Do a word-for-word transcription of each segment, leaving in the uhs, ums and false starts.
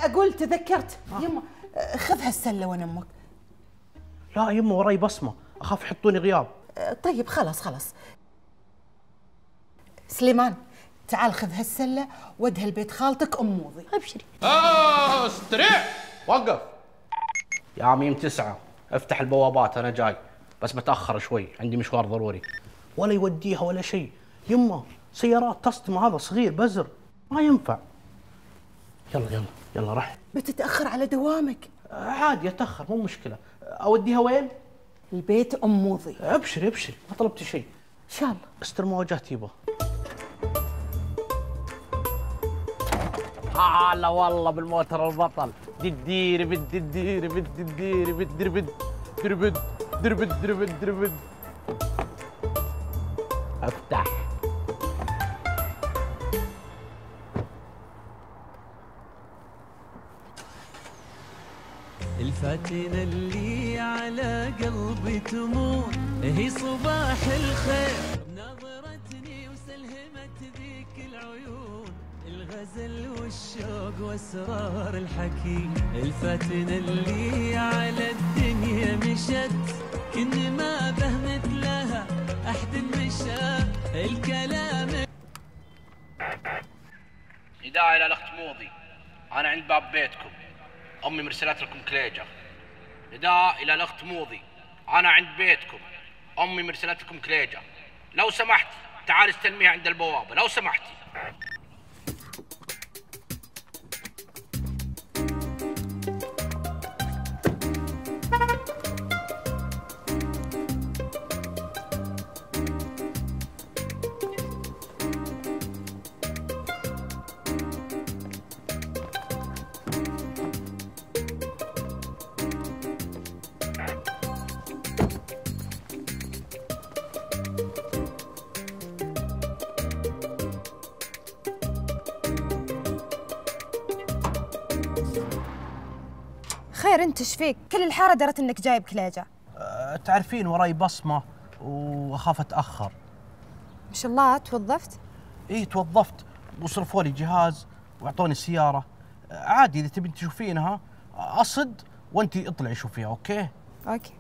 اقول تذكرت. آه. يما خذ هالسله وين امك. لا يما وراي بصمه، اخاف يحطوني غياب. طيب خلاص خلاص. سليمان تعال خذ هالسله ودها لبيت خالتك ام موضي. ابشري. اه استريح. وقف يا ميم تسعة، افتح البوابات انا جاي، بس بتاخر شوي عندي مشوار ضروري. ولا يوديها ولا شيء يما، سيارات تصطم، هذا صغير بزر ما ينفع. يلا يلا يلا رح. بتتاخر على دوامك. عادي اتاخر مو مشكله. اوديها وين؟ البيت ام موضي. ابشري ابشري ما طلبتي شيء. ان شاء الله. استلم وجهتي يبا. هلا والله بالموتر البطل. دير بد دير بد دير بد دير بد دير بد دير بد دير بد دير بد. افتح. الفاتنة اللي على قلبي تمون هي صباح الخير، نظرتني وسلهمت ذيك العيون، الغزل والشوق واسرار الحكي. الفاتنة اللي على الدنيا مشت كن ما به مثلها احد مشى الكلام. نداء الى الاخت موضي، انا عند باب بيتكم، امي مرسلت لكم كليجه. نداء الى الاخت موضي، انا عند بيتكم، امي مرسلت لكم كليجه، لو سمحت تعال استلميها عند البوابه لو سمحتي. خير انت ايش فيك؟ كل الحاره درت انك جايب كليجه. أه تعرفين وراي بصمه واخاف اتاخر. ما شاء الله توظفت؟ ايه توظفت وصرفوا لي جهاز واعطوني سياره. أه عادي اذا تبين تشوفينها اصد وانتي اطلعي شوفيها. اوكي اوكي.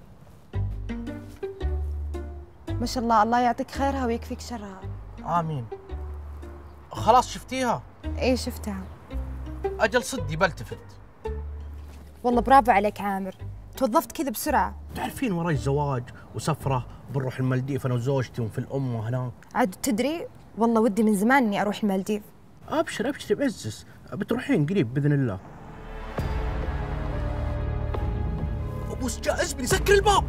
ما شاء الله الله يعطيك خيرها ويكفيك شرها. امين. خلاص شفتيها؟ ايه شفتها. اجل صدي بلتفت. والله برافو عليك عامر، توظفت كذا بسرعة. تعرفين وراي زواج وسفرة، بنروح المالديف أنا وزوجتي وفي الأمة هناك. عاد تدري والله ودي من زمان إني أروح المالديف. أبشر أبشر بعزز، بتروحين قريب بإذن الله. أبوس جائز بني سكر الباب.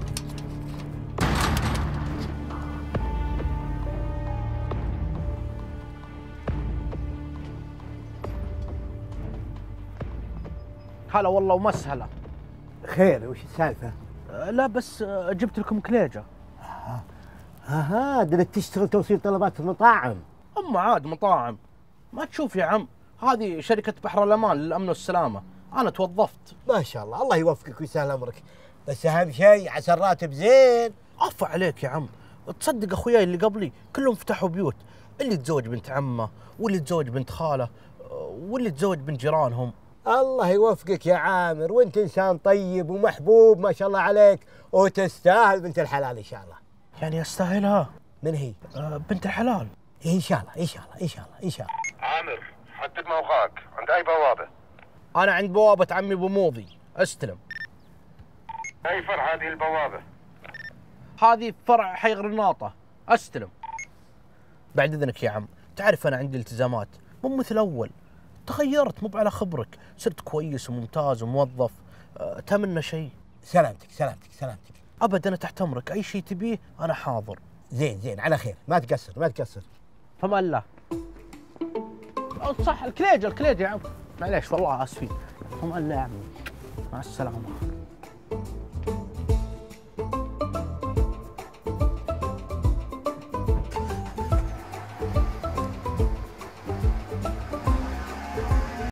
هلا والله ومسهلا. خير وش السالفة؟ أه لا بس أه جبت لكم كليجة. اها اها بدك تشتغل توصيل طلبات في المطاعم. أما عاد مطاعم ما تشوف يا عم، هذه شركة بحر الأمان للأمن والسلامة، أنا توظفت. ما شاء الله الله يوفقك ويسهل أمرك، بس أهم شيء عسى الراتب زين. عفا عليك يا عم، تصدق أخوياي اللي قبلي كلهم فتحوا بيوت، اللي تزوج بنت عمه واللي تزوج بنت خاله واللي تزوج بنت جيرانهم. الله يوفقك يا عامر، وانت انسان طيب ومحبوب ما شاء الله عليك، وتستاهل بنت الحلال ان شاء الله. يعني استاهلها؟ من هي؟ آه بنت الحلال. ان شاء الله ان شاء الله ان شاء الله ان شاء الله. عامر حدد موقعك عند اي بوابه؟ انا عند بوابه عمي ابو موضي، استلم. اي فرع هذه البوابه؟ هذه فرع حي غرناطه، استلم. بعد اذنك يا عم، تعرف انا عندي التزامات مو مثل اول، تغيرت مو على خبرك، صرت كويس وممتاز وموظف. أه تمنى شيء؟ سلامتك سلامتك سلامتك. ابدا تحت امرك، اي شيء تبيه انا حاضر. زين زين على خير، ما تقصر ما تقصر. فما الله. صح الكليجه الكليجه يا عم، معليش والله اسفين. فما الله يا عمي، مع السلامه.